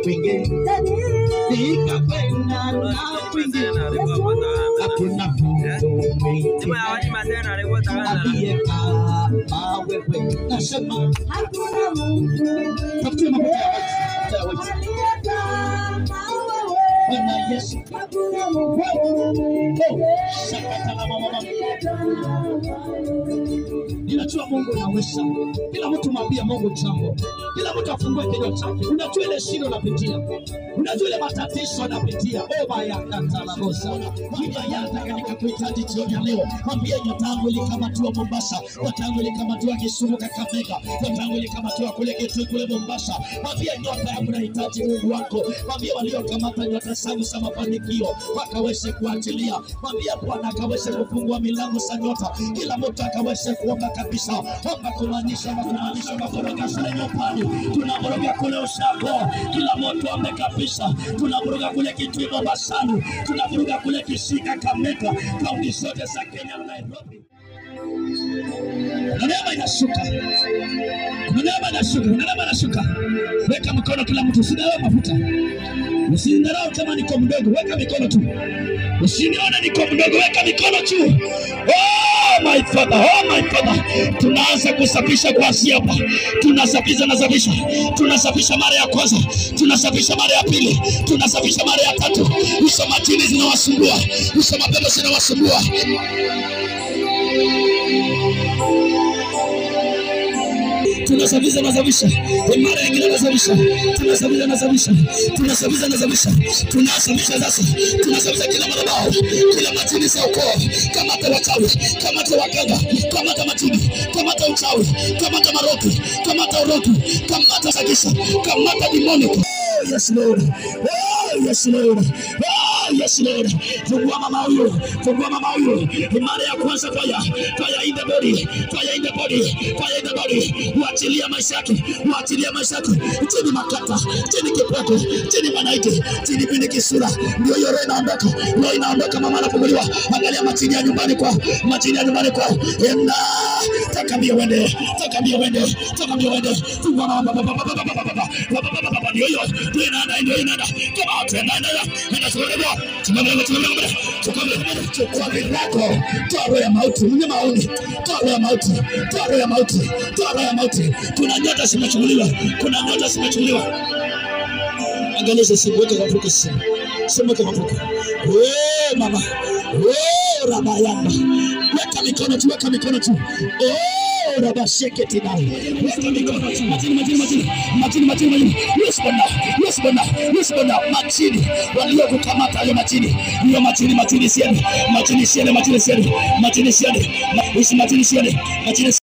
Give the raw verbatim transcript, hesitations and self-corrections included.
kwingine nikakwenda na kwingine hakuna mtu mwingine aliye kama wewe. Nasema hakuna mtu tafutia mafuta ya watu aliye kama wewe. Bwana Yesu hakuna mtu shakata na mama. Ninajua Mungu anaweza. Kila mtu mwambie Mungu jambo. Kila mtu afungue kinywa chake. Unajua ile shida unapitia. Unajua ile matatizo unapitia. Oh baya kata na bosa. Baba yata katika kuhitaji jioni ya leo. Mwambie nyota yangu ile kama tu Mombasa. Nyota yangu ile kama tu Kisumu Kakamega. Nyota yangu ile kama tu kule Kitui kule Mombasa. Mwambie nyota yangu inahitaji Mungu wako. Mwambie waliokamata nyota zangu za mafanikio wakaweze kuachilia. Mwambie Bwana akaweze kufungua milango za nyota. Kila mtu akaweze kuomba kabisa. Omba kumaanisha kumaanisha mafurika sana nyopani. Tunamroga kule Ushago. Kila mtu ombe kabisa. Tunamroga kule Kitui Mombasani. Tunamroga kule Kisika Kamega. Kaunti zote za Kenya na Nairobi. Na neema inashuka. Na neema inashuka. Na neema inashuka. Weka mikono kila mtu. Usidawe mafuta. Usindarau kama niko mdogo. Weka mikono tu. Usinione niko mdogo. Weka mikono tu. Oh my father, oh my father. Tunaanza kusafisha kwa siapa. Tunasafisha na safisha. Tunasafisha mara ya kwanza. Tunasafisha mara ya pili. Tunasafisha mara ya tatu. Uso matini zinawasumbua. Uso mapema zinawasumbua. Tunasafisha na safisha. Mara nyingine tunasafisha. Tunasafisha na safisha. Tunasafisha na safisha. Tunasafisha sasa. Tunasafisha kila madhabahu, kila matini za ukoo, kama ta wachawi, kama ta waganga, kama ta matini, kama ta uchawi, kama ta maroki, kama ta uroki, kama ta sakisha, kama ta demonic. Oh yes Lord. Oh yes Lord. Oh yes Lord. Fungua mama huyo. Fungua mama huyo. Mara ya kwanza fire. Fire in the body. Fire in the body. Fire in the body. Waachilia maisha yake. Waachilia maisha yake. Chini makata. Chini kipoko. Chini manaiti. Chini pini kisura. Ndio hiyo roho inaondoka. Roho inaondoka mama anafunguliwa. Angalia machini ya nyumbani kwa. Machini ya nyumbani kwa. Enda. Taka mbio wende. Taka mbio wende. Taka mbio wende. Fungua mama baba baba baba baba baba. Baba baba baba ndio hiyo. Ndio inaenda ndio inaenda. Kama watu inaenda. Enda sura. Tumamele tumamele tumamele chukua milako. Toa roho ya mauti. Mwenye maoni. Toa roho ya mauti. Toa roho ya mauti. Toa roho ya mauti. Kuna nyota zimechukuliwa. Kuna nyota zimechukuliwa. Angalia sisi weka mafuko sisi. Sema kama mafuko. Eh mama. Eh rabayamba. Weka mikono tu, weka mikono tu. Oh rabasheke tinai. Weka mikono tu. Matini matini matini. Matini matini matini. Yes bwana. Yes bwana. Yes bwana. Matini. Walio kukamata hayo matini. Hiyo matini matini sieni. Matini sieni matini sieni. Matini sieni. Matini sieni. Matini